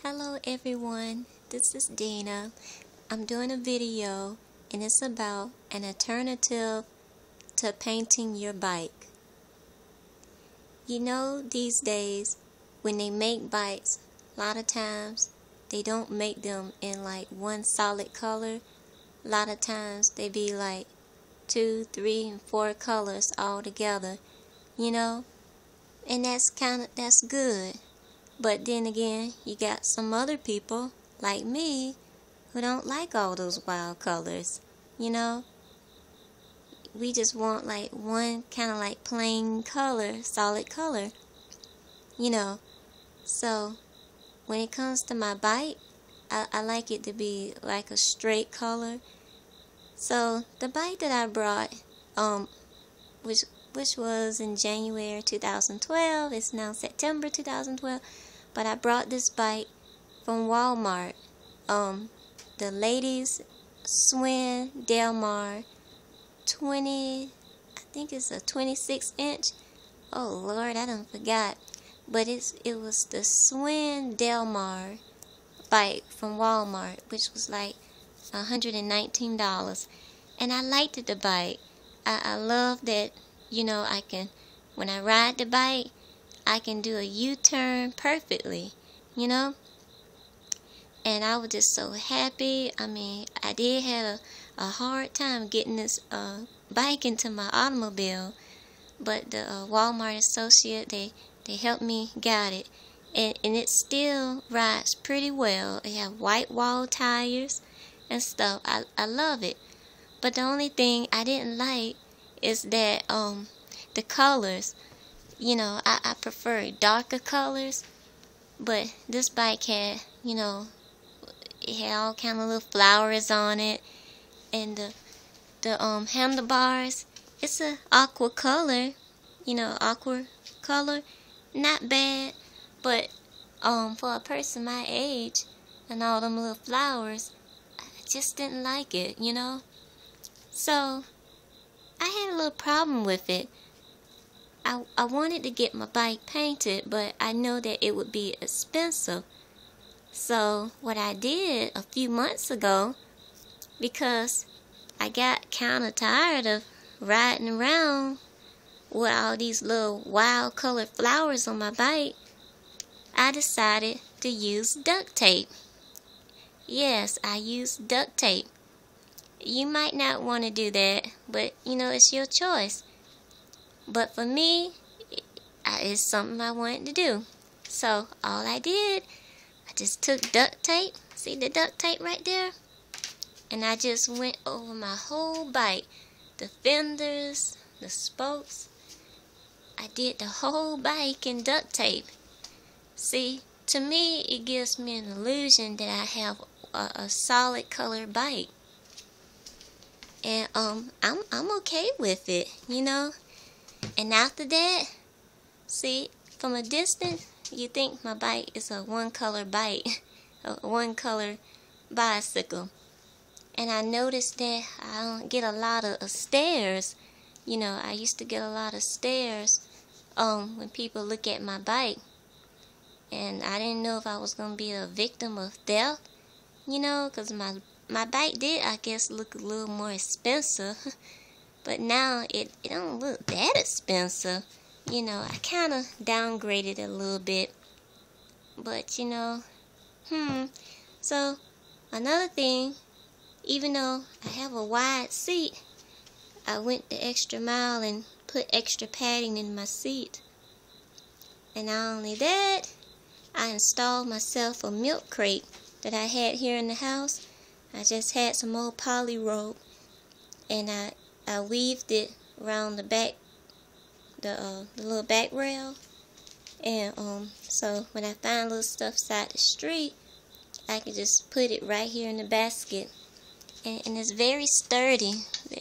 Hello everyone, this is Dina. I'm doing a video and it's about an alternative to painting your bike. You know, these days when they make bikes, a lot of times they don't make them in like one solid color. A lot of times they be like 2, 3, and 4 colors all together, you know, and that's good. But then again, you got some other people, like me, who don't like all those wild colors, you know? We just want like one kind of like plain color, solid color, you know? So, when it comes to my bike, I like it to be like a straight color. So, the bike that I brought, which was in January 2012, it's now September 2012, but I brought this bike from Walmart, the Ladies Swin Del Mar 20, I think it's a 26-inch, oh Lord, I done forgot, but it was the Swin Del Mar bike from Walmart, which was like $119, and I liked the bike. I love that, you know, when I ride the bike, I can do a U-turn perfectly, you know? And I was just so happy. I mean, I did have a hard time getting this bike into my automobile, but the Walmart associate, they helped me get it. And it still rides pretty well. It have white wall tires and stuff. I love it. But the only thing I didn't like is that the colors. You know, I prefer darker colors, but this bike had, you know, it had all kind of little flowers on it, and the handlebars, it's a aqua color, you know, aqua color, not bad, but for a person my age and all them little flowers, I just didn't like it, you know. So I had a little problem with it. I wanted to get my bike painted, but I know that it would be expensive. So what I did a few months ago, because I got kind of tired of riding around with all these little wild colored flowers on my bike, I decided to use duct tape. Yes, I used duct tape. You might not want to do that, but you know, it's your choice. But for me, it's something I wanted to do. So all I did, I just took duct tape. See the duct tape right there? And I just went over my whole bike. The fenders, the spokes. I did the whole bike in duct tape. See, to me, it gives me an illusion that I have a solid color bike. And I'm okay with it, you know? And after that, see, from a distance, you think my bike is a one-color bike, a one-color bicycle. And I noticed that I don't get a lot of stares. You know, I used to get a lot of stares when people look at my bike. And I didn't know if I was going to be a victim of theft, you know, because my bike did, I guess, look a little more expensive. But now it don't look that expensive. You know, I kind of downgraded a little bit. But, you know, So, another thing, even though I have a wide seat, I went the extra mile and put extra padding in my seat. And not only that, I installed myself a milk crate that I had here in the house. I just had some old poly rope, and I weaved it around the back, the little back rail, and so when I find little stuff side the street, I can just put it right here in the basket, and it's very sturdy,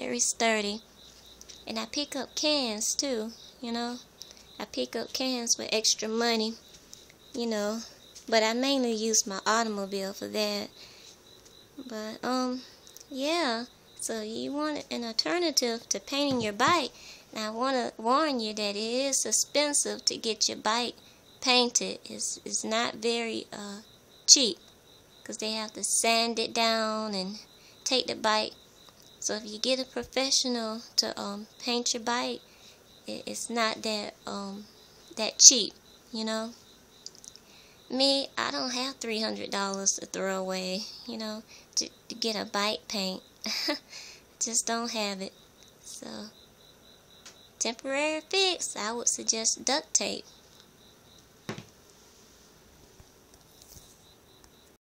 and I pick up cans too, you know. I pick up cans with extra money, you know, but I mainly use my automobile for that. But yeah. So you want an alternative to painting your bike. Now I want to warn you that it is expensive to get your bike painted. It's not very cheap, because they have to sand it down and take the bike. So if you get a professional to paint your bike, it's not that cheap, you know. Me, I don't have $300 to throw away, you know, to get a bike paint. Just don't have it. So temporary fix, I would suggest duct tape.